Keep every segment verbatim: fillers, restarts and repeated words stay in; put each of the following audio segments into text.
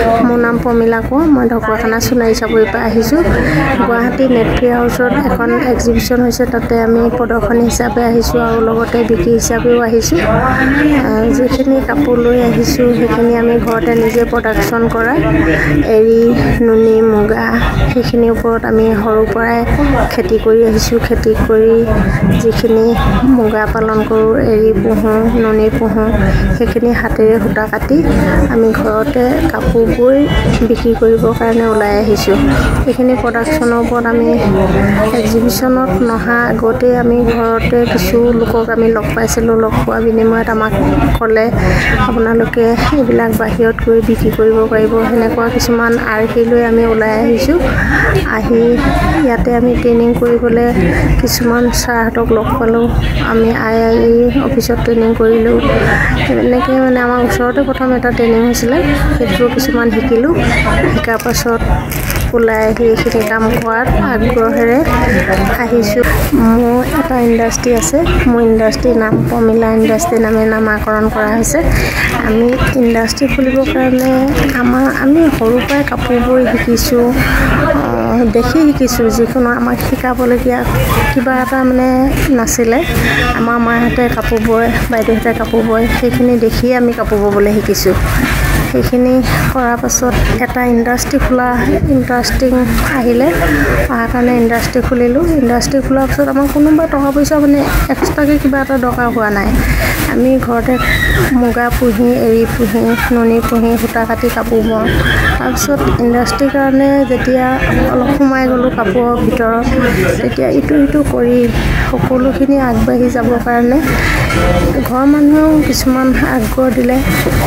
মোৰ নাম প্ৰমিলা কোঁৱৰ। মই ঢকুৱাখানা সোণাৰী চাপৰিৰ পৰা আহিছোঁ। গুৱাহাটী নেটফ্লি হাউচত এখন এক্সিবিশ্যন হৈছে, তাতে আমি প্ৰদৰ্শনী হিচাপে আহিছোঁ আৰু লগতে বিক্ৰী হিচাপেও আহিছোঁ। যিখিনি কাপোৰ লৈ আহিছোঁ সেইখিনি আমি ঘৰতে নিজে প্ৰডাকশ্যন কৰা এৰী, নুনি, মুগা সেইখিনিৰ ওপৰত আমি সৰুৰ পৰাই খেতি কৰি আহিছোঁ। খেতি কৰি যিখিনি মুগা পালন কৰোঁ, এৰী পোহোঁ, নুনি পোহোঁ, সেইখিনি হাতেৰে সূতা কাটি আমি ঘৰতে কাপোৰ বৈ বিক্ৰী কৰিবৰ কাৰণে ওলাই আহিছোঁ। সেইখিনি প্ৰডাকশ্যনৰ ওপৰত আমি এক্সিবিশ্যনত নহা আগতে আমি ঘৰতে কিছু লোকক আমি লগ পাইছিলোঁ। লগ পোৱাৰ বিনিময়ত আমাক ক'লে আপোনালোকে এইবিলাক বাহিৰত গৈ বিক্ৰী কৰিব পাৰিব। সেনেকুৱা কিছুমান আৰ্হি লৈ আমি ওলাই আহিছোঁ। আহি ইয়াতে আমি ট্ৰেইনিং কৰিবলৈ কিছুমান ছাৰহঁতক লগ পালোঁ। আমি আই আই ই অফিচত ট্ৰেইনিং কৰিলোঁ। এনেকৈ মানে আমাৰ ওচৰতে প্ৰথম এটা ট্ৰেইনিং হৈছিলে, সেইটো কিছুমান শিকিলোঁ। শিকাৰ পাছত ওলাই আহি এইখিনি কাম কৰাত আগ্ৰহেৰে আহিছোঁ। মোৰ এটা ইণ্ডাষ্ট্ৰি আছে। মোৰ ইণ্ডাষ্ট্ৰিৰ নাম প্ৰমিলা ইণ্ডাষ্ট্ৰি নামে নামাকৰণ কৰা হৈছে। আমি ইণ্ডাষ্ট্ৰি খুলিবৰ কাৰণে আমাৰ আমি সৰুৰ পৰাই কাপোৰ বৈ শিকিছোঁ, দেখি শিকিছোঁ। যিকোনো আমাক শিকাবলগীয়া কিবা এটা মানে নাছিলে। আমাৰ মাহঁতে কাপোৰ বয়, বাইদেউহঁতে কাপোৰ বয়, সেইখিনি দেখিয়ে আমি কাপোৰ ব'বলৈ শিকিছোঁ। সেইখিনি কৰাৰ পাছত এটা ইণ্ডাষ্ট্ৰি খোলা ইণ্টাৰেষ্টিং আহিলে, অহাৰ কাৰণে ইণ্ডাষ্ট্ৰি খুলিলোঁ। ইণ্ডাষ্ট্ৰি খোলাৰ পাছত আমাৰ কোনোবা টকা পইচা মানে এক্সট্ৰাকৈ কিবা এটা দৰকাৰ হোৱা নাই। আমি ঘৰতে মুগা পুহি, এৰী পুহি, নুনি পুহি, সূতা কাটি কাপোৰ বওঁ। তাৰপিছত ইণ্ডাষ্ট্ৰিৰ কাৰণে যেতিয়া অলপ সোমাই গ'লোঁ কাপোৰৰ ভিতৰত, তেতিয়া ইটো সিটো কৰি সকলোখিনি আগবাঢ়ি যাবৰ কাৰণে ঘৰৰ মানুহেও কিছুমান আগ্ৰহ দিলে।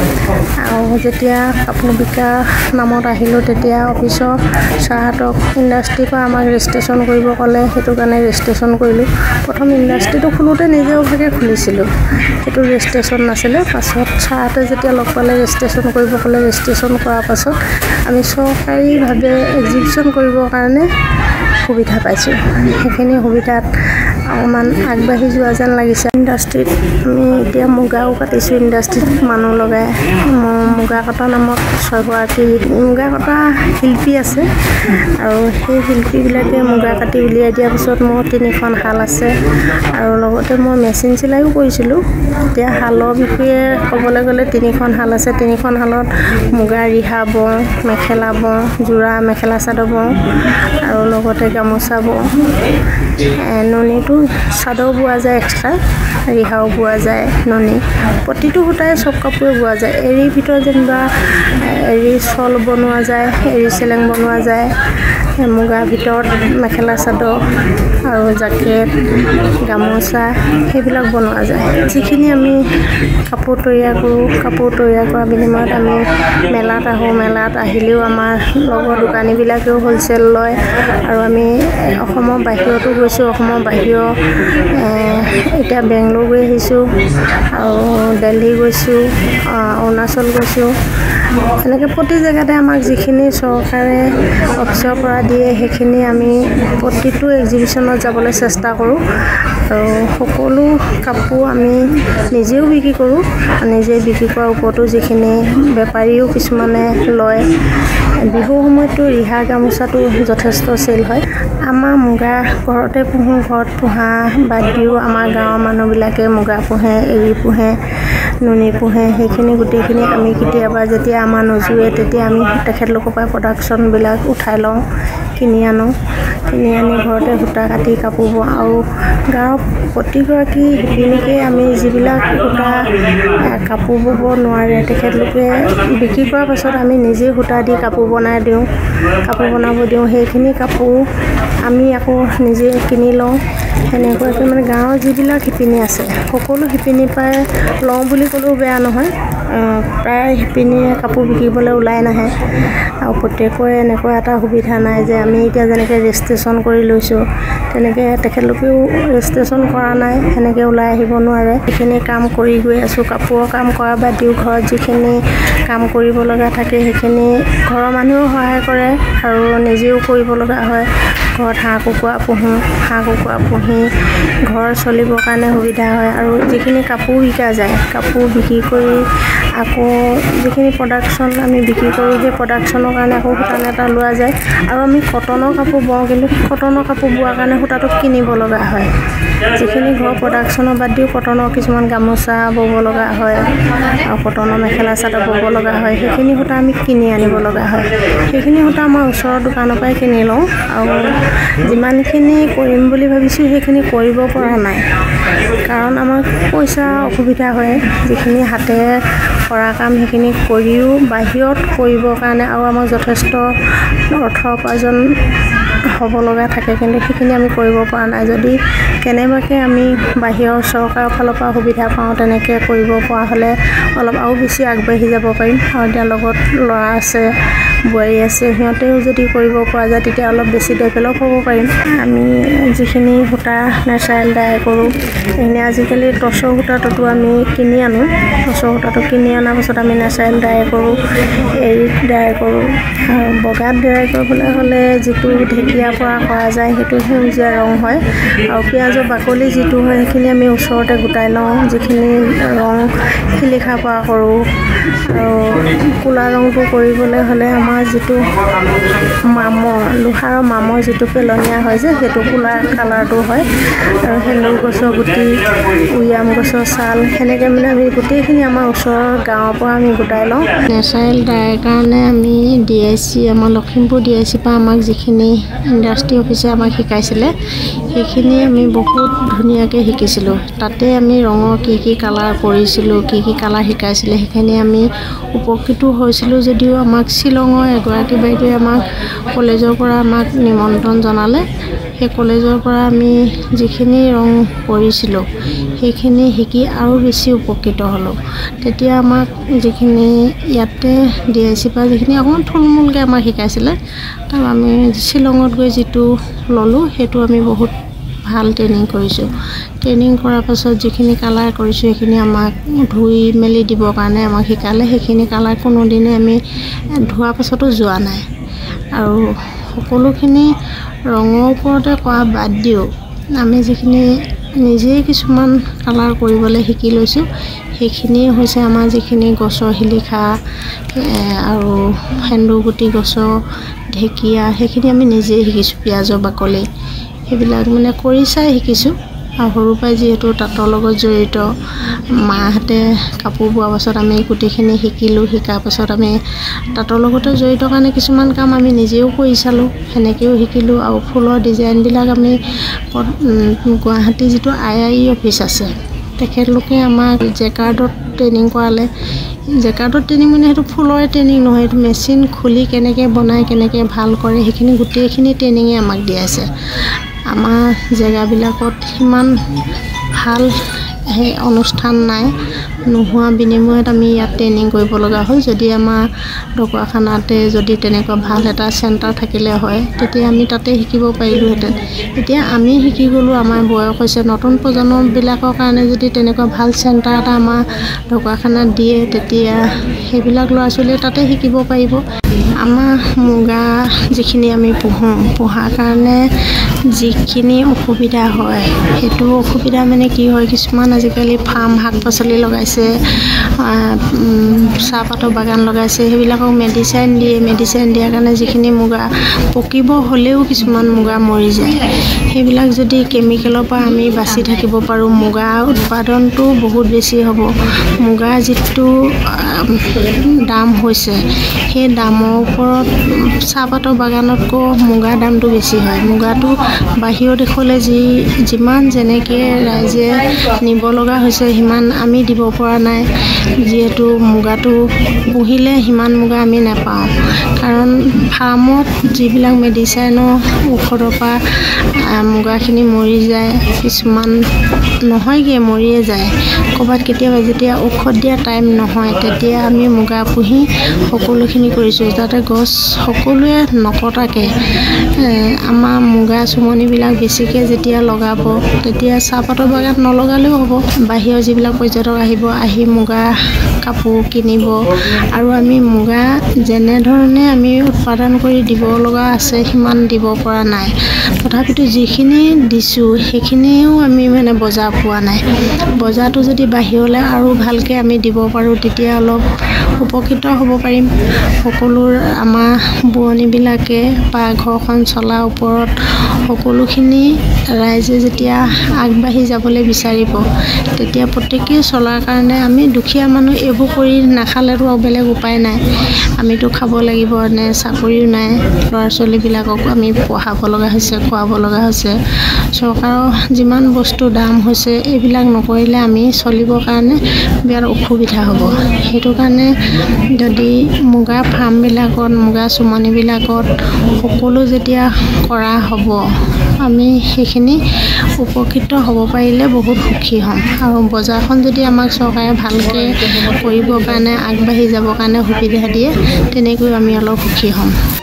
আৰু যেতিয়া কাপোৰ বিকা নামত আহিলোঁ, তেতিয়া অফিচৰ ছাৰহঁতক ইণ্ডাষ্ট্ৰিৰ পৰা আমাক ৰেজিষ্ট্ৰেশ্যন কৰিব ক'লে। সেইটো কাৰণে ৰেজিষ্ট্ৰেশ্যন কৰিলোঁ। প্ৰথম ইণ্ডাষ্ট্ৰিটো খোলোঁতে নিজেভাগে খুলিছিলোঁ, সেইটো ৰেজিষ্ট্ৰেশ্যন নাছিলে। পাছত ছাৰহঁতে যেতিয়া লগ পালে ৰেজিষ্ট্ৰেশ্যন কৰিব ক'লে। ৰেজিষ্ট্ৰেশ্যন কৰাৰ পাছত আমি চৰকাৰীভাৱে এক্সিবিশ্যন কৰিবৰ কাৰণে সুবিধা পাইছোঁ। সেইখিনি সুবিধাত অকণমান আগবাঢ়ি যোৱা যেন লাগিছে। ইণ্ডাষ্ট্ৰিত আমি এতিয়া মুগাও কাটিছোঁ। ইণ্ডাষ্ট্ৰিত মানুহ লগাই মুগা কটা নামত ছয়গৰাকী মুগা কটা শিল্পী আছে, আৰু সেই শিল্পীবিলাকে মুগা কাটি উলিয়াই দিয়াৰ পিছত মোৰ তিনিখন শাল আছে। আৰু লগতে মই মেচিন চিলাইও কৰিছিলোঁ। এতিয়া শালৰ বিষয়ে ক'বলৈ গ'লে তিনিখন শাল আছে। তিনিখন শালত মুগা ৰিহা বওঁ, মেখেলা বওঁ, যোৰা মেখেলা চাদৰ বওঁ, আৰু লগতে গামোচা বওঁ। নুনিটো চাদৰ বোৱা যায় এক্সট্ৰা, ৰিহাও বোৱা যায়। নুনি প্ৰতিটো সূতাই চব কাপোৰে বোৱা যায়। এৰীৰ ভিতৰত যেনিবা এৰী শ্বল বনোৱা যায়, এৰী চেলেং বনোৱা যায়। মুগাৰ ভিতৰত মেখেলা চাদৰ আৰু জেকেট, গামোচা সেইবিলাক বনোৱা যায়। যিখিনি আমি কাপোৰ তৈয়াৰ কৰোঁ, কাপোৰ তৈয়াৰ কৰাৰ বিনিময়ত আমি মেলাত আহোঁ। মেলাত আহিলেও আমাৰ লগৰ দোকানীবিলাকেও হ'লচেল লয়। আৰু আমি অসমৰ বাহিৰতো গৈছোঁ। অসমৰ বাহিৰৰ এতিয়া বেংগলোৰ গৈ আহিছোঁ, আৰু দিল্লী গৈছোঁ, অৰুণাচল গৈছোঁ। এনেকৈ প্ৰতি জেগাতে আমাক যিখিনি চৰকাৰে অফিচৰ পৰা দিয়ে সেইখিনি আমি প্ৰতিটো এক্সিবিশ্যনত যাবলৈ চেষ্টা কৰোঁ। আৰু সকলো কাপোৰ আমি নিজেও বিক্ৰী কৰোঁ। নিজে বিক্ৰী কৰাৰ ওপৰতো যিখিনি বেপাৰীও কিছুমানে লয়। বিহুৰ সময়ততো ৰিহা গামোচাটো যথেষ্ট চেল হয়। আমাৰ মুগা ঘৰতে পোহোঁ। ঘৰত পোহা বাদ দিও আমাৰ গাঁৱৰ মানুহবিলাকে মুগা পোহে, এৰী পোহে, নুনি পোহে। সেইখিনি গোটেইখিনি আমি কেতিয়াবা যেতিয়া আমাৰ নজুৰে তেতিয়া আমি তেখেতলোকৰ পৰা প্ৰডাকশ্যনবিলাক উঠাই লওঁ, কিনি আনো। কিনি আনি ঘৰতে সূতা কাটি কাপোৰ বওঁ। আৰু গাঁৱৰ প্ৰতিগৰাকী শিপিনীকে আমি যিবিলাক সূতা কাপোৰ ব'ব নোৱাৰে, তেখেতলোকে বিক্ৰী কৰাৰ পাছত আমি নিজেই সূতা দি কাপোৰ বনাই দিওঁ, কাপোৰ বনাব দিওঁ। সেইখিনি কাপোৰ আমি আকৌ নিজে কিনি লওঁ। সেনেকুৱাকৈ মানে গাঁৱৰ যিবিলাক শিপিনী আছে সকলো শিপিনীৰ পৰাই লওঁ বুলি ক'লেও বেয়া নহয়। প্ৰায় শিপিনীয়ে কাপোৰ বিকিবলৈ ওলাই নাহে, আৰু প্ৰত্যেকৰে এনেকুৱা এটা সুবিধা নাই যে আমি এতিয়া যেনেকৈ ৰেজিষ্ট্ৰেশ্যন কৰি লৈছোঁ তেনেকৈ তেখেতলোকেও ৰেজিষ্ট্ৰেশ্যন কৰা নাই, সেনেকৈ ওলাই আহিব নোৱাৰে। সেইখিনি কাম কৰি গৈ আছোঁ। কাপোৰৰ কাম কৰা বাদ দিও ঘৰত যিখিনি কাম কৰিব লগা থাকে সেইখিনি ঘৰৰ মানুহেও সহায় কৰে আৰু নিজেও কৰিব লগা হয়। ঘৰত হাঁহ কুকুৰা পুহোঁ, হাঁহ কুকুৰা পুহি ঘৰ চলিবৰ কাৰণে সুবিধা হয়। আৰু যিখিনি কাপোৰ বিকা যায়, কাপোৰ বিক্ৰী কৰি আকৌ যিখিনি প্ৰডাকশ্যন আমি বিক্ৰী কৰোঁ, সেই প্ৰডাকশ্যনৰ কাৰণে আকৌ সূতা এটা লোৱা যায়। আৰু আমি কটনৰ কাপোৰ বওঁ, কিন্তু কটনৰ কাপোৰ বোৱাৰ কাৰণে সূতাটো কিনিব লগা হয়। যিখিনি ঘৰ প্ৰডাকশ্যনৰ বাদ দিও কটনৰ কিছুমান গামোচা ব'ব লগা হয় আৰু কটনৰ মেখেলা চাদৰ ব'ব লগা হয়, সেইখিনি সূতা আমি কিনি আনিব লগা হয়। সেইখিনি সূতা আমাৰ ওচৰৰ দোকানৰ পৰাই কিনি লওঁ আৰু যিমানখিনি কৰিম বুলি ভাবিছোঁ সেইখিনি কৰিব পৰা নাই, কাৰণ আমাক পইচা অসুবিধা হয়। যিখিনি হাতে কৰা কাম সেইখিনি কৰিও বাহিৰত কৰিবৰ কাৰণে আৰু আমাক যথেষ্ট অৰ্থ উপাৰ্জন হ'ব লগা থাকে, কিন্তু সেইখিনি আমি কৰিব পৰা নাই। যদি কেনেবাকৈ আমি বাহিৰৰ চৰকাৰৰ ফালৰ পৰা সুবিধা পাওঁ, তেনেকৈ কৰিব পৰা হ'লে অলপ আৰু বেছি আগবাঢ়ি যাব পাৰিম। আৰু এতিয়া লগত ল'ৰা আছে, বোৱাৰী আছে, সিহঁতেও যদি কৰিব পৰা যায় তেতিয়া অলপ বেছি ডেভেলপ হ'ব পাৰিম। আমি যিখিনি সূতা নেচাৰেল ডাই কৰোঁ, সেইখিনি আজিকালি টচৰ সূতাটো আমি কিনি আনোঁ। টচৰ সূতাটো কিনি অনাৰ পাছত আমি নেচাৰেল ডাই কৰোঁ, এৰীত ডাই কৰোঁ। আৰু বগাত ডাই কৰিবলৈ হ'লে যিটো ঢেকীয়াৰ পৰা কৰা যায় সেইটো সেউজীয়া ৰং হয়, আৰু পিঁয়াজৰ বাকলি যিটো হয় সেইখিনি আমি ওচৰতে গোটাই লওঁ। যিখিনি ৰং শিলিখাৰ পৰা কৰোঁ, আৰু ক'লা ৰংটো কৰিবলৈ হ'লে আমাৰ যিটো মামৰ লোহাৰৰ মামৰ যিটো পেলনীয়া হয় যে সেইটো ক'লা কালাৰটো হয়। আৰু সেন্দুৰ গছৰ গুটি, উয়াম গছৰ ছাল, সেনেকৈ মানে আমি গোটেইখিনি আমাৰ ওচৰৰ গাঁৱৰ পৰা আমি গোটাই লওঁ। নেচাৰেল ডাইৰ কাৰণে আমি ডি আই চি আমাৰ লখিমপুৰ ডি আই চিৰ পৰা আমাক যিখিনি ইণ্ডাষ্ট্ৰি অফিচে আমাক শিকাইছিলে সেইখিনি আমি বহুত ধুনীয়াকৈ শিকিছিলোঁ। তাতে আমি ৰঙৰ কি কি কালাৰ কৰিছিলোঁ, কি কি কালাৰ শিকাইছিলে, সেইখিনি আমি উপকৃত হৈছিলোঁ। যদিও আমাক শ্বিলঙৰ এগৰাকী বাইদেৱে আমাক কলেজৰ পৰা আমাক নিমন্ত্ৰণ জনালে, সেই কলেজৰ পৰা আমি যিখিনি ৰং কৰিছিলোঁ সেইখিনি শিকি আৰু বেছি উপকৃত হ'লোঁ। তেতিয়া আমাক যিখিনি ইয়াতে ডি আই চিৰ পৰা যিখিনি অকণমান থুলমূলকৈ আমাক শিকাইছিলে, তাৰ আমি শ্বিলঙত গৈ যিটো ল'লোঁ সেইটো আমি বহুত ভাল ট্ৰেইনিং কৰিছোঁ। ট্ৰেইনিং কৰাৰ পাছত যিখিনি কালাৰ কৰিছোঁ সেইখিনি আমাক ধুই মেলি দিবৰ কাৰণে আমাক শিকালে। সেইখিনি কালাৰ কোনোদিনে আমি ধোৱাৰ পাছতো যোৱা নাই। আৰু সকলোখিনি ৰঙৰ ওপৰতে কৰা বাদ দিও আমি যিখিনি নিজেই কিছুমান কালাৰ কৰিবলৈ শিকি লৈছোঁ, সেইখিনিয়ে হৈছে আমাৰ যিখিনি গছৰ শিলিখা আৰু সেন্দুৰগুটি গছৰ ঢেকীয়া, সেইখিনি আমি নিজেই শিকিছোঁ। পিঁয়াজৰ বাকলি সেইবিলাক মানে কৰি চাই শিকিছোঁ। আৰু সৰুৰ পৰাই যিহেতু তাঁতৰ লগত জড়িত, মাহঁতে কাপোৰ বোৱাৰ পাছত আমি গোটেইখিনি শিকিলোঁ। শিকাৰ পাছত আমি তাঁতৰ লগতে জড়িত কাৰণে কিছুমান কাম আমি নিজেও কৰি চালোঁ, সেনেকৈও শিকিলোঁ। আৰু ফুলৰ ডিজাইনবিলাক আমি গুৱাহাটী যিটো আই আই ই অফিচ আছে, তেখেতলোকে আমাক জেকাৰ্ডত ট্ৰেইনিং কৰালে। জেকাৰ্ডত ট্ৰেইনিং মানে সেইটো ফুলৰে ট্ৰেইনিং নহয়, সেইটো মেচিন খুলি কেনেকৈ বনায়, কেনেকৈ ভাল কৰে, সেইখিনি গোটেইখিনি ট্ৰেইনিঙে আমাক দিয়াইছে। আমাৰ জেগাবিলাকত সিমান ভাল সেই অনুষ্ঠান নাই, নোহোৱা বিনিময়ত আমি ইয়াত ট্ৰেইনিং কৰিব লগা হ'ল। যদি আমাৰ ঢকুৱাখানাতে যদি তেনেকুৱা ভাল এটা চেণ্টাৰ থাকিলে হয়, তেতিয়া আমি তাতে শিকিব পাৰিলোঁহেঁতেন। এতিয়া আমি শিকি গ'লোঁ, আমাৰ বয়স হৈছে। নতুন প্ৰজন্মবিলাকৰ কাৰণে যদি তেনেকুৱা ভাল চেণ্টাৰ এটা আমাৰ ঢকুৱাখানাত দিয়ে, তেতিয়া সেইবিলাক ল'ৰা ছোৱালীয়ে তাতে শিকিব পাৰিব। আমাৰ মুগা যিখিনি আমি পোহোঁ, পোহাৰ কাৰণে যিখিনি অসুবিধা হয়, সেইটো অসুবিধা মানে কি হয়, কিছুমান আজিকালি ফাৰ্ম শাক পাচলি লগাইছে, চাহপাতৰ বাগান লগাইছে, সেইবিলাকক মেডিচাইন দিয়ে। মেডিচাইন দিয়াৰ কাৰণে যিখিনি মুগা পকিব হ'লেও কিছুমান মুগা মৰি যায়। সেইবিলাক যদি কেমিকেলৰ পৰা আমি বাচি থাকিব পাৰোঁ, মুগা উৎপাদনটো বহুত বেছি হ'ব। মুগাৰ যিটো দাম হৈছে, সেই দামৰ ওপৰত চাহপাতৰ বাগানতকৈ মুগাৰ দামটো বেছি হয়। মুগাটো বাহিৰৰ দেশলৈ যি যিমান যেনেকৈ ৰাইজে নিব লগা হৈছে, সিমান আমি দিব পৰা নাই। যিহেতু মুগাটো পুহিলে সিমান মুগা আমি নাপাওঁ, কাৰণ ফাৰ্মত যিবিলাক মেডিচাইনৰ ঔষধৰ পৰা মুগাখিনি মৰি যায়। কিছুমান নহয়গে মৰিয়ে যায় ক'বাত কেতিয়াবা যেতিয়া ঔষধ দিয়া টাইম নহয় তেতিয়া আমি মুগা পুহি সকলোখিনি কৰিছো যাতে গছ সকলোৱে নকটাকে আমাৰ মুগা চুমনিবিলাক বেছিকে যেতিয়া লগাব তেতিয়া চাহপাতৰ বাগান নলগালেও হ'ব বাহিৰৰ যিবিলাক পৰ্যটক আহিব আহি মুগা কাপোৰ কিনিব আৰু আমি মুগা যেনে ধৰণে আমি উৎপাদন কৰি দিব লগা আছে সিমান দিব পৰা নাই তথাপিতো যিখিনি দিছো সেইখিনিও আমি মানে বজাৰ পোৱা নাই বজাৰটো যদি বাহিৰলৈ আৰু ভালকে আমি দিব পাৰো তেতিয়া অলপ উপকৃত হ'ব পাৰিম সকলো আমাৰ বুৱনীবিলাকে বা ঘৰখন চলাৰ ওপৰত সকলোখিনি ৰাইজে যেতিয়া আগবাঢ়ি যাবলৈ বিচাৰিব তেতিয়া প্ৰত্যেকই চলাৰ কাৰণে আমি দুখীয়া মানুহ এইবোৰ কৰি নাখালেতো বেলেগ উপায় নাই আমিতো খাব লাগিব নে চাকৰিও নাই ল'ৰা ছোৱালীবিলাকক আমি পঢ়াব লগা হৈছে খুৱাব লগা হৈছে চৰকাৰৰ যিমান বস্তু দাম হৈছে এইবিলাক নকৰিলে আমি চলিবৰ কাৰণে বিৰাট অসুবিধা হ'ব সেইটো কাৰণে যদি মুগা ফাৰ্মবিলাকত মুগা চুমনিবিলাকত সকলো যেতিয়া কৰা হ'ব আমি সেইখিনি উপকৃত হ'ব পাৰিলে বহুত সুখী হ'ম আৰু বজাৰখন যদি আমাক চৰকাৰে ভালকৈ কৰিবৰ কাৰণে আগবাঢ়ি যাবৰ কাৰণে সুবিধা দিয়ে তেনেকৈ আমি অলপ সুখী হ'ম